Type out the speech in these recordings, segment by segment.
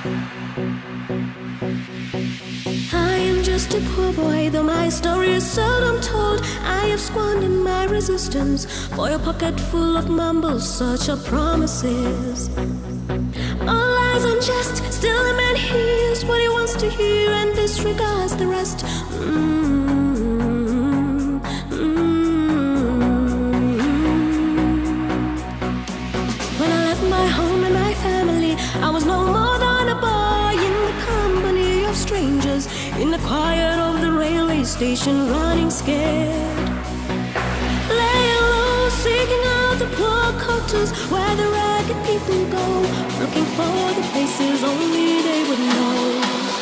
I am just a poor boy, though my story is seldom told. I have squandered my resistance for your pocket full of mumbles, such are promises. All lies unjust, still a man hears what he wants to hear and disregards the rest. When I left my home and my family, I was no more than a boy in the company of strangers, in the quiet of the railway station, running scared. Laying low, seeking out the poor quarters where the ragged people go, looking for the places only they would know.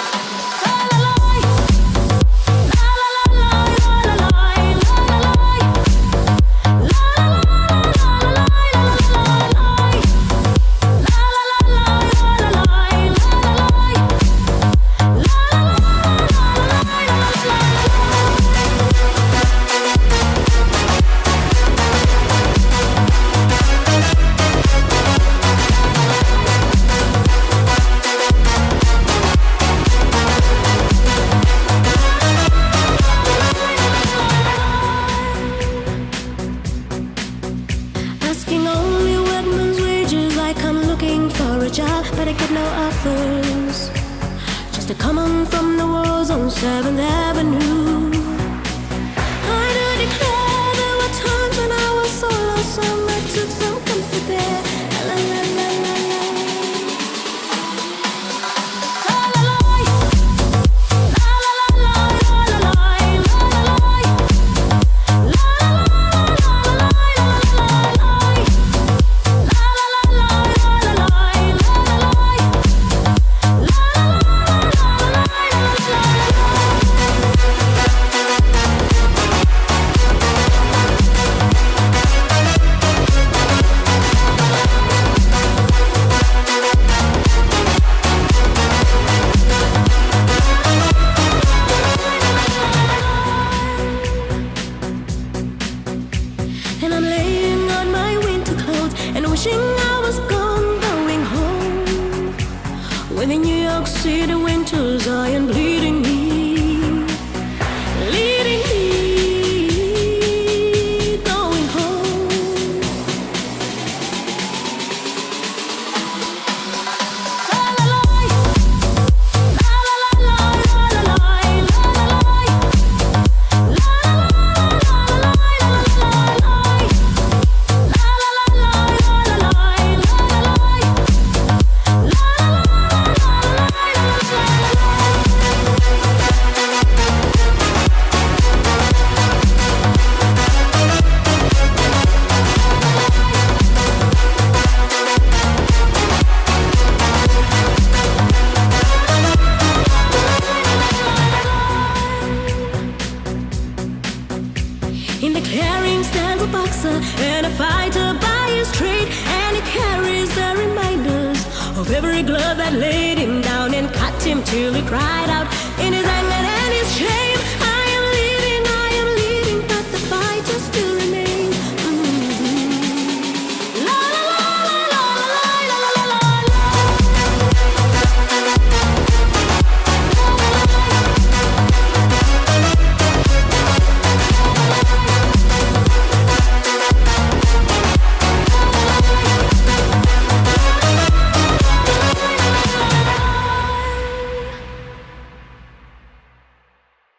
But I get no offers, just to come on from the walls on 7th Avenue. I do declare there were times when I was so lonesome I took some comfort there. La la la la la. Wishing I was gone, going home, when the New York City winters iron bleeding me, leading me, going home. In the clearing stands a boxer and a fighter by his trade, and he carries the reminders of every glove that laid him down and cut him till he cried out in his anger and his shame.